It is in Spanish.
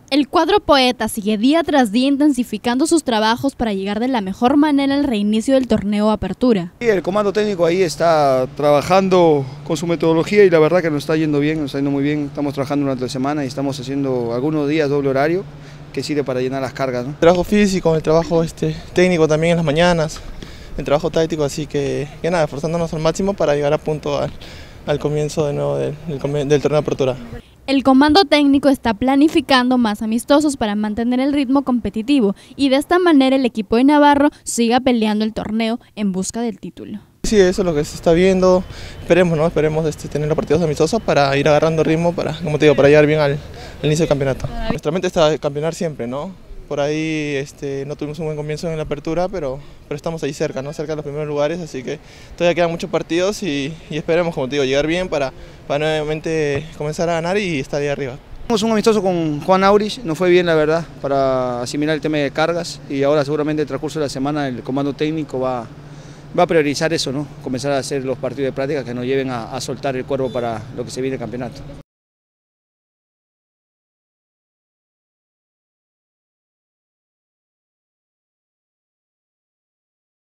El cuadro poeta sigue día tras día intensificando sus trabajos para llegar de la mejor manera al reinicio del torneo Apertura. El comando técnico ahí está trabajando con su metodología y la verdad que nos está yendo bien, nos está yendo muy bien. Estamos trabajando durante la semana y estamos haciendo algunos días doble horario que sirve para llenar las cargas, ¿no? El trabajo físico, el trabajo técnico también en las mañanas, el trabajo táctico, así que nada, esforzándonos al máximo para llegar a punto al comienzo de nuevo del torneo Apertura. El comando técnico está planificando más amistosos para mantener el ritmo competitivo y de esta manera el equipo de Navarro siga peleando el torneo en busca del título. Sí, eso es lo que se está viendo. Esperemos, ¿no? Esperemos tener los partidos amistosos para ir agarrando ritmo, como te digo, para llegar bien al inicio del campeonato. Nuestra mente está campeonar siempre, ¿no? Por ahí no tuvimos un buen comienzo en la apertura, pero estamos ahí cerca, ¿no? Cerca de los primeros lugares, así que todavía quedan muchos partidos y esperemos, como te digo, llegar bien para nuevamente comenzar a ganar y estar ahí arriba. Tuvimos un amistoso con Juan Aurich, nos fue bien la verdad para asimilar el tema de cargas y ahora seguramente en el transcurso de la semana el comando técnico va a priorizar eso, ¿no? Comenzar a hacer los partidos de práctica que nos lleven a soltar el cuerpo para lo que se viene el campeonato.